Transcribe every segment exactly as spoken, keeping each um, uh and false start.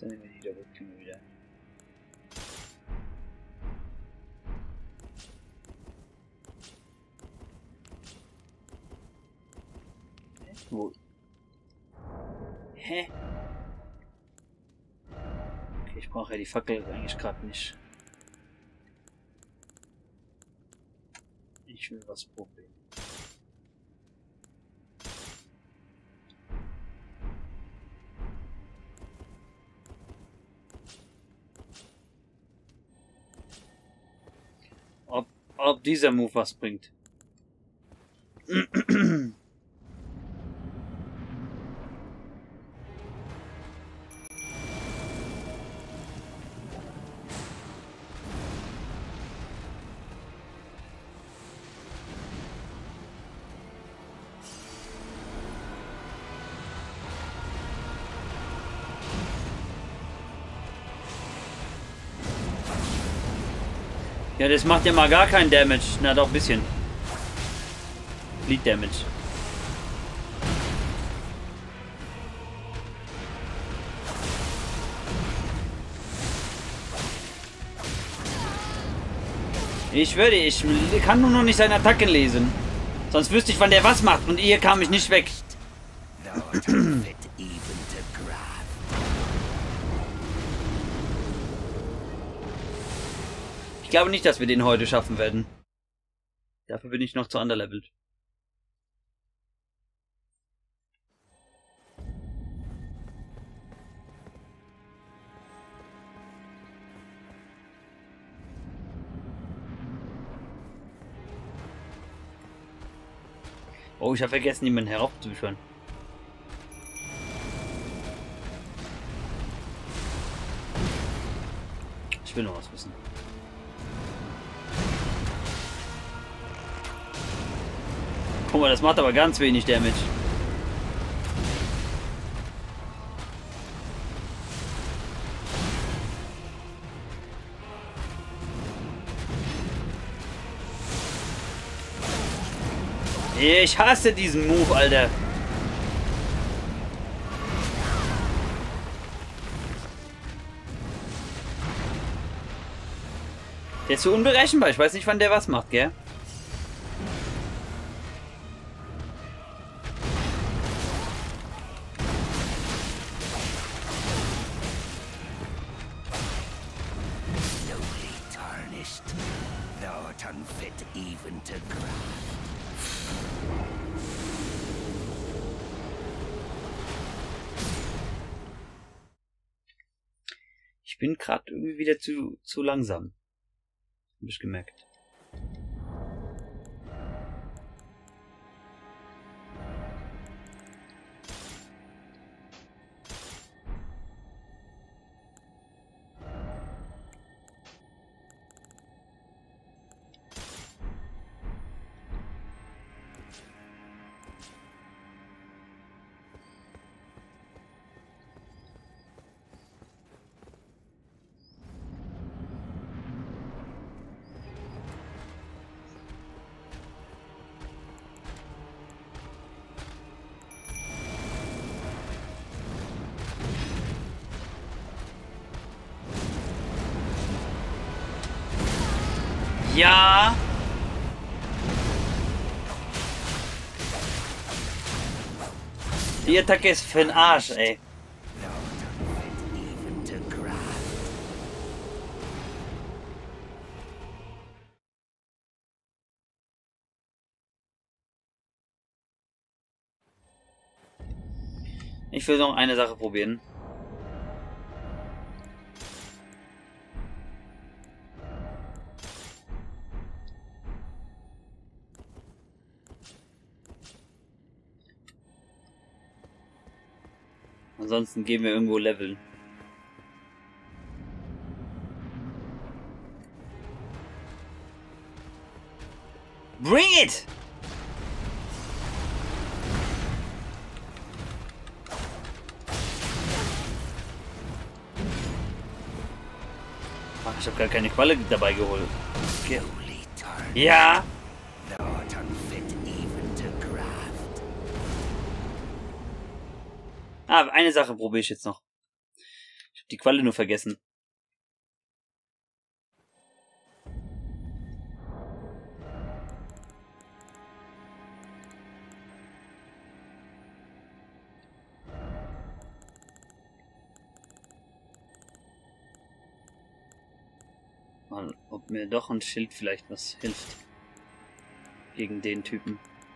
Dann nehmen wir die da weg, können wir wieder. Wo? Hä? Okay, ich brauche ja die Fackel eigentlich gerade nicht. Ich will was probieren. Ob, ob dieser Move was bringt. Ja, das macht ja mal gar keinen Damage. Na doch, ein bisschen. Bleed Damage. Ich würde, ich kann nur noch nicht seine Attacken lesen. Sonst wüsste ich, wann der was macht und ihr kam ich nicht weg. Ich glaube nicht, dass wir den heute schaffen werden. Dafür bin ich noch zu underlevelt. Oh, ich habe vergessen, jemanden heraufzuführen. Ich will noch was wissen. Guck mal, das macht aber ganz wenig Damage. Ich hasse diesen Move, Alter. Der ist so unberechenbar. Ich weiß nicht, wann der was macht, gell? Ich bin gerade irgendwie wieder zu, zu langsam. Hab ich gemerkt. Ja. Die Attacke ist für den Arsch, ey. Ich will noch eine Sache probieren. Ansonsten gehen wir irgendwo leveln. Bring it! Ach, ich habe gar keine Qualle dabei geholt. Okay. Ja! Ah, eine Sache probiere ich jetzt noch. Ich habe die Qualle nur vergessen. Mal, ob mir doch ein Schild vielleicht was hilft. Gegen den Typen.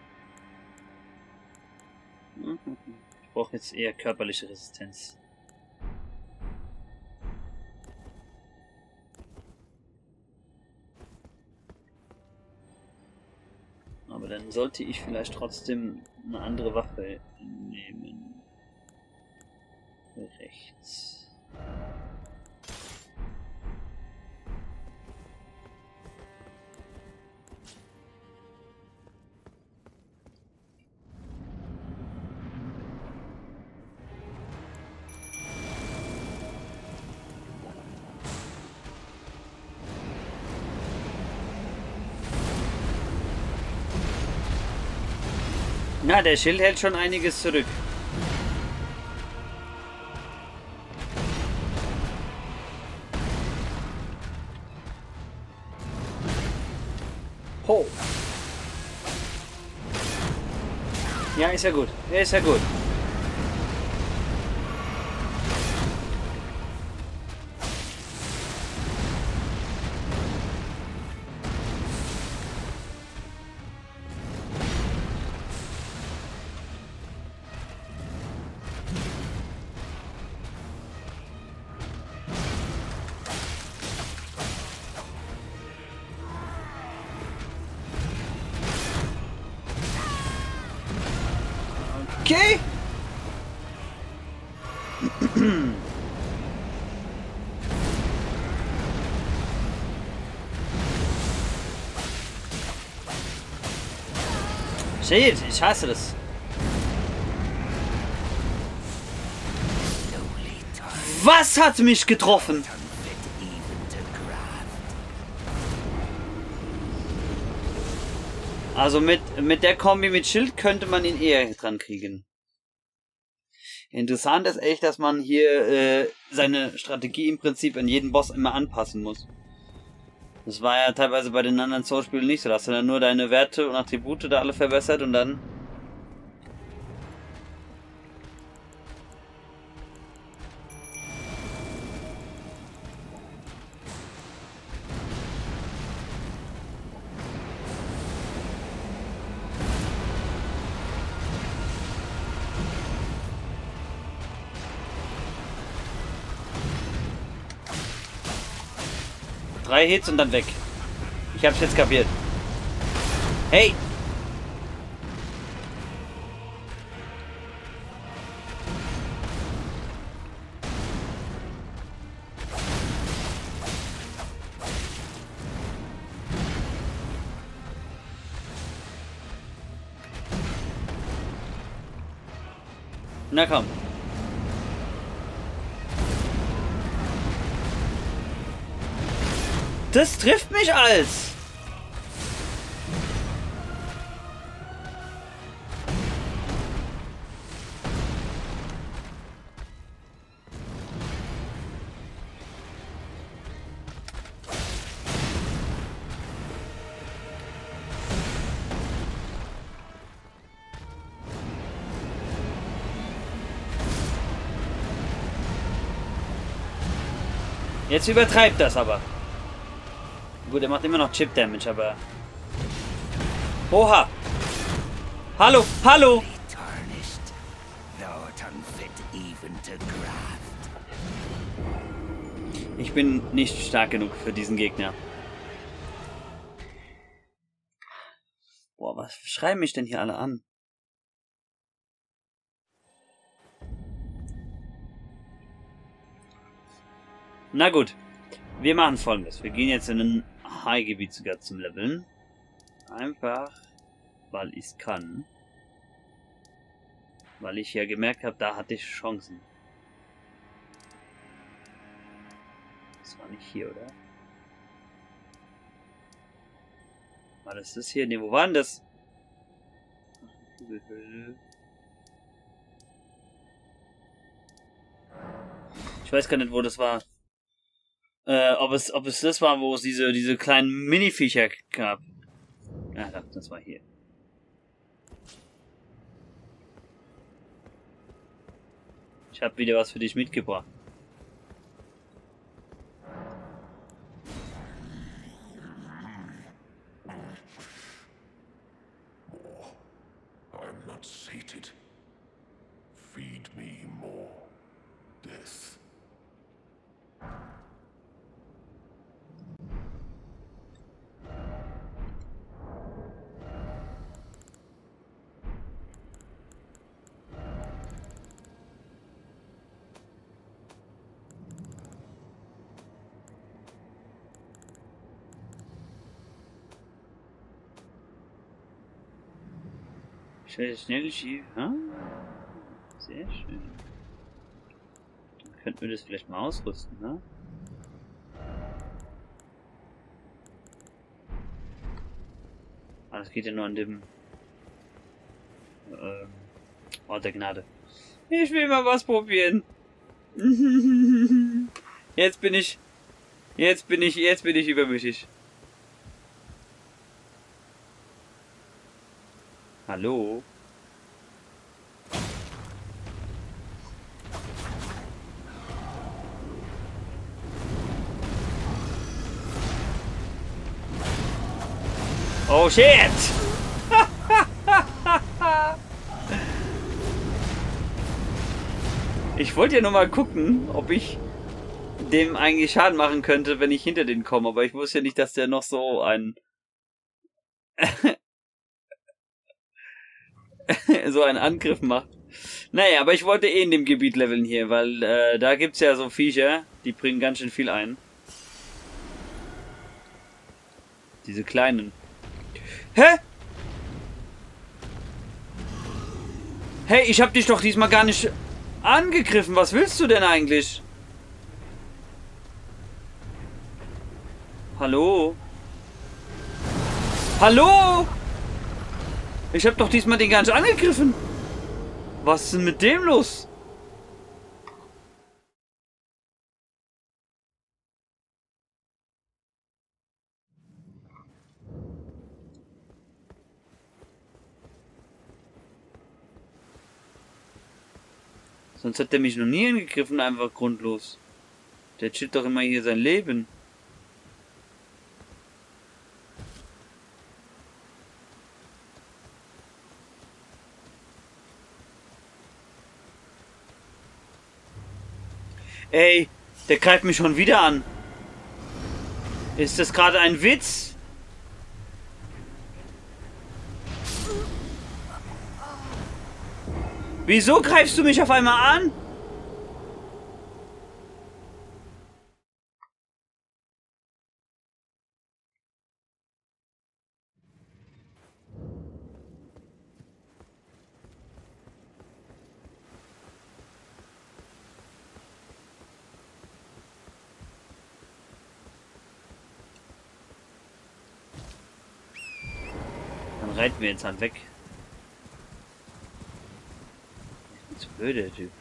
Ich brauche jetzt eher körperliche Resistenz. Aber dann sollte ich vielleicht trotzdem eine andere Waffe nehmen. Rechts. Na, der Schild hält schon einiges zurück. Ho! Ja, ist ja gut. Ja, ist ja gut. Okay. Shit, ich hasse das. Was hat mich getroffen? Also mit, mit der Kombi mit Schild könnte man ihn eher dran kriegen. Interessant ist echt, dass man hier äh, seine Strategie im Prinzip an jeden Boss immer anpassen muss. Das war ja teilweise bei den anderen Souls-Spielen nicht so. Da hast du dann nur deine Werte und Attribute da alle verbessert und dann... Drei Hits und dann weg. Ich hab's jetzt kapiert. Hey! Na komm. Das trifft mich als. Jetzt übertreibt das aber. Gut, er macht immer noch Chip Damage, aber... Oha! Hallo! Hallo! Ich bin nicht stark genug für diesen Gegner. Boah, was schreiben mich denn hier alle an? Na gut. Wir machen Folgendes. Wir gehen jetzt in ein High-Gebiet sogar zum Leveln. Einfach, weil ich es kann. Weil ich ja gemerkt habe, da hatte ich Chancen. Das war nicht hier, oder? War das das hier? Ne, wo war denn das? Ich weiß gar nicht, wo das war. Äh, ob es, ob es das war, wo es diese, diese kleinen Mini-Viecher gab. Ja, das war hier. Ich habe wieder was für dich mitgebracht. I'm not sated. Feed me more death. Schnell, schnell, schief. Ah, sehr schön. Dann könnten wir das vielleicht mal ausrüsten, ne? Ah, das geht ja nur an dem ähm, Ort der Gnade. Ich will mal was probieren. Jetzt bin ich. Jetzt bin ich. Jetzt bin ich übermütig. Hallo? Oh shit! Ich wollte ja nur mal gucken, ob ich dem eigentlich Schaden machen könnte, wenn ich hinter den komme, aber ich wusste ja nicht, dass der noch so ein so einen Angriff macht. Naja, aber ich wollte eh in dem Gebiet leveln hier, weil äh, da gibt's ja so Viecher, die bringen ganz schön viel ein. Diese kleinen. Hä? Hey, ich hab dich doch diesmal gar nicht angegriffen. Was willst du denn eigentlich? Hallo? Hallo? Ich hab doch diesmal den gar nicht angegriffen. Was ist denn mit dem los? Sonst hat der mich noch nie angegriffen, einfach grundlos. Der chillt doch immer hier sein Leben. Ey, der greift mich schon wieder an. Ist das gerade ein Witz? Wieso greifst du mich auf einmal an? Dann reiten wir jetzt halt weg. Ich bin zu blöd, der Typ.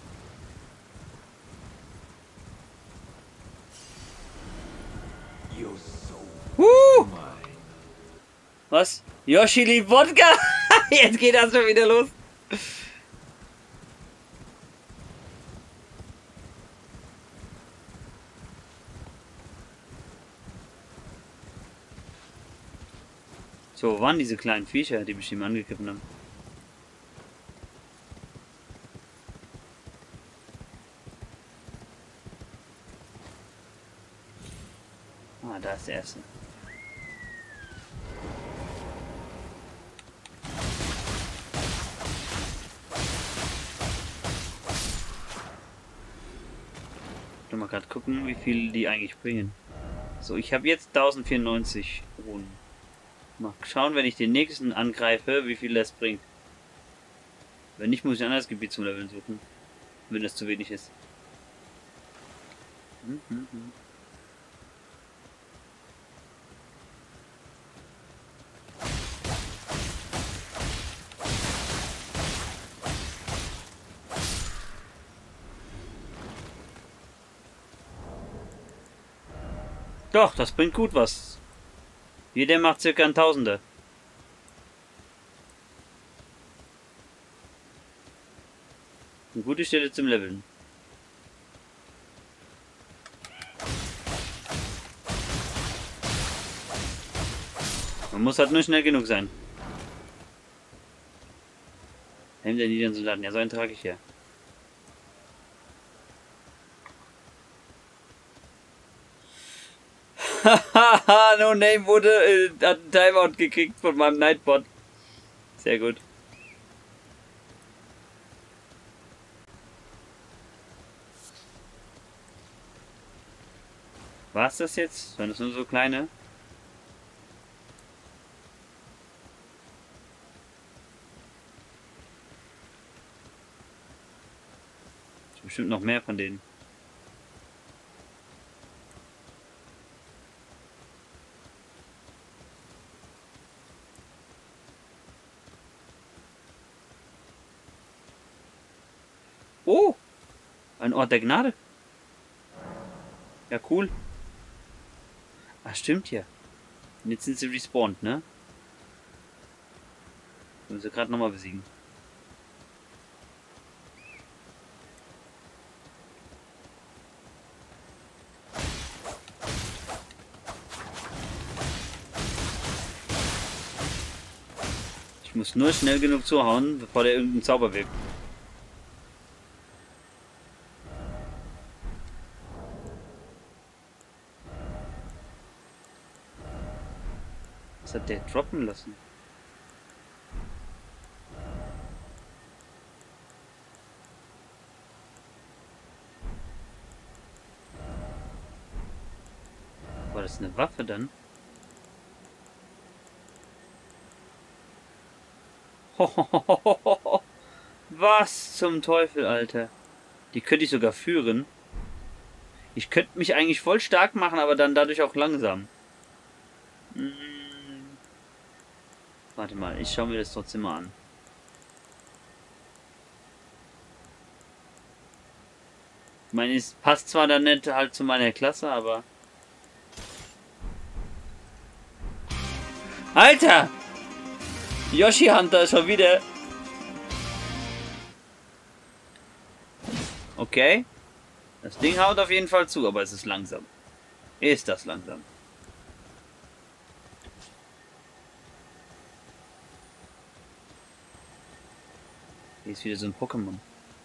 Uh! Was? Yoshi liebt Wodka? Jetzt geht das schon wieder los. So, wo waren diese kleinen Viecher, die mich ihm angegriffen haben? Ah, da ist der erste. Ich will mal gerade gucken, wie viel die eigentlich bringen. So, ich habe jetzt tausendvierundneunzig Runen. Mal schauen, wenn ich den nächsten angreife, wie viel das bringt. Wenn nicht, muss ich ein anderes Gebiet zum Leveln suchen. Wenn das zu wenig ist. Hm, hm, hm. Doch, das bringt gut was. Jeder macht circa ein Tausender. Eine gute Stelle zum Leveln. Man muss halt nur schnell genug sein. Helm der niederen Soldaten. Ja, so einen trage ich hier. Hahaha, No Name wurde, äh, hat einen Timeout gekriegt von meinem Nightbot. Sehr gut. War es das jetzt? Waren das nur so kleine? Bestimmt noch mehr von denen. Oh! Ein Ort der Gnade. Ja, cool. Ach, stimmt ja. Und jetzt sind sie respawned, ne? Müssen sie gerade nochmal besiegen. Ich muss nur schnell genug zuhauen, bevor der irgendeinen Zauber wirkt. Was hat der droppen lassen? War das eine Waffe dann? Was zum Teufel, Alter? Die könnte ich sogar führen. Ich könnte mich eigentlich voll stark machen, aber dann dadurch auch langsam. Hm. Warte mal, ich schaue mir das trotzdem mal an. Ich meine, es passt zwar dann nicht halt zu meiner Klasse, aber... Alter! Yoshi Hunter schon wieder. Okay. Das Ding haut auf jeden Fall zu, aber es ist langsam. Ist das langsam? Hier ist wieder so ein Pokémon.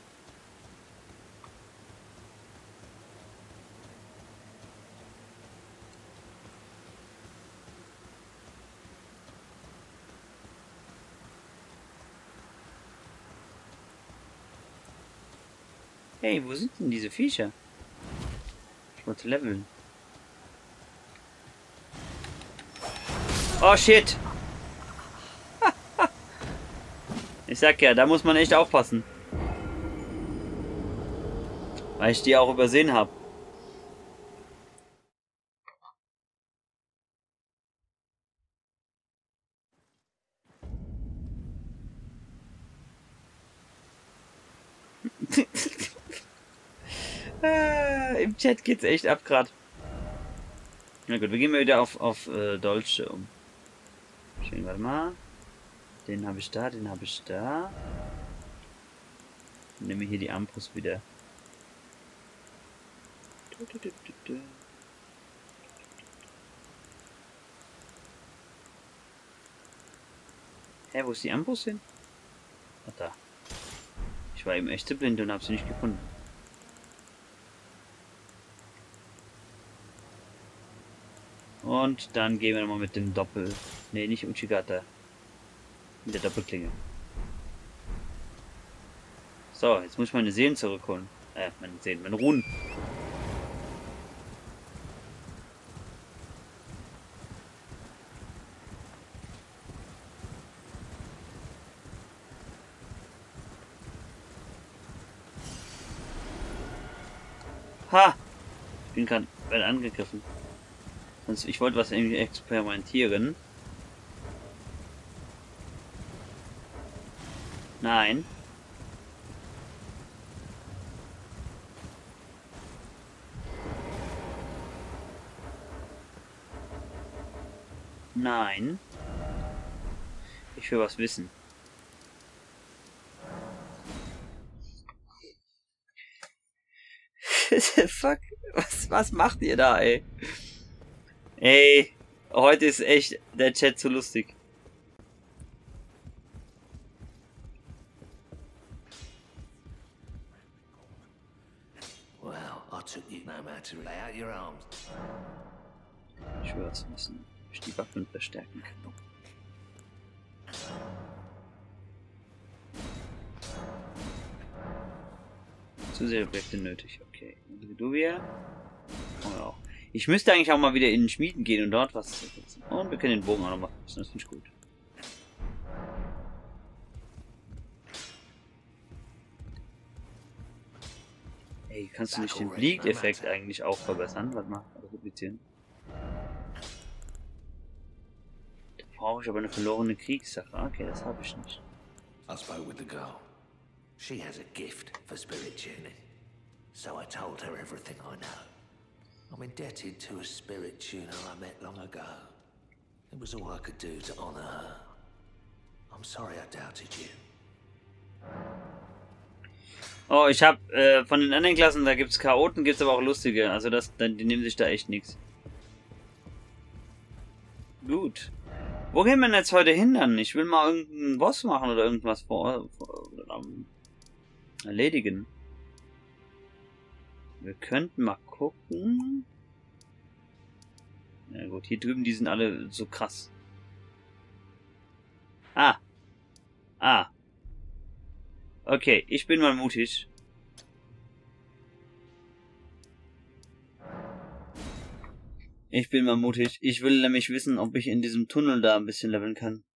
Hey, wo sind denn diese Viecher? Ich wollte leveln. Oh shit! Ich sag ja, da muss man echt aufpassen. Weil ich die auch übersehen habe. äh, Im Chat geht's echt ab grad. Na gut, wir gehen mal wieder auf, auf äh, Dolce um. Schön, warte mal. Den habe ich da, den habe ich da. Dann nehme ich hier die Armbrust wieder. Hä, wo ist die Armbrust hin? Ach, da. Ich war eben echt zu blind und habe sie nicht gefunden. Und dann gehen wir nochmal mit dem Doppel... Ne, nicht Uchigata. Mit der Doppelklinge. So, jetzt muss ich meine Seelen zurückholen. Äh, meine Seelen, meine Runen. Ha! Ich bin gerade angegriffen. Sonst, ich wollte was irgendwie experimentieren. Nein. Nein. Ich will was wissen. Fuck. Was, was macht ihr da, ey? Ey, heute ist echt der Chat zu lustig. Well, I took you no matter. Lay out your arms. Ich will was wissen. Ich die Waffen verstärken kann. Zusätzliche Objekte nötig. Okay. Du wir? Oh, ja. Ich müsste eigentlich auch mal wieder in den Schmieden gehen und dort was setzen. Und wir können den Bogen auch noch machen. Das finde ich gut. Ey, kannst du nicht den Bleed-Effekt eigentlich auch verbessern? Warte mal, replizieren. Da brauche ich aber eine verlorene Kriegssache. Okay, das habe ich nicht. I spoke with the girl. She has a gift for spirit tuning. So I told her everything I know. I'm indebted to a spirit tuner I met long ago. It was all I could do to honor her. I'm sorry I doubted you. Oh, ich hab äh, von den anderen Klassen, da gibt's Chaoten, gibt's aber auch lustige. Also das, die nehmen sich da echt nichts. Gut. Wo gehen wir denn jetzt heute hin dann? Ich will mal irgendeinen Boss machen oder irgendwas vor, vor um, erledigen. Wir könnten mal gucken. Na gut, hier drüben, die sind alle so krass. Ah. Ah. Okay, ich bin mal mutig. Ich bin mal mutig. Ich will nämlich wissen, ob ich in diesem Tunnel da ein bisschen leveln kann.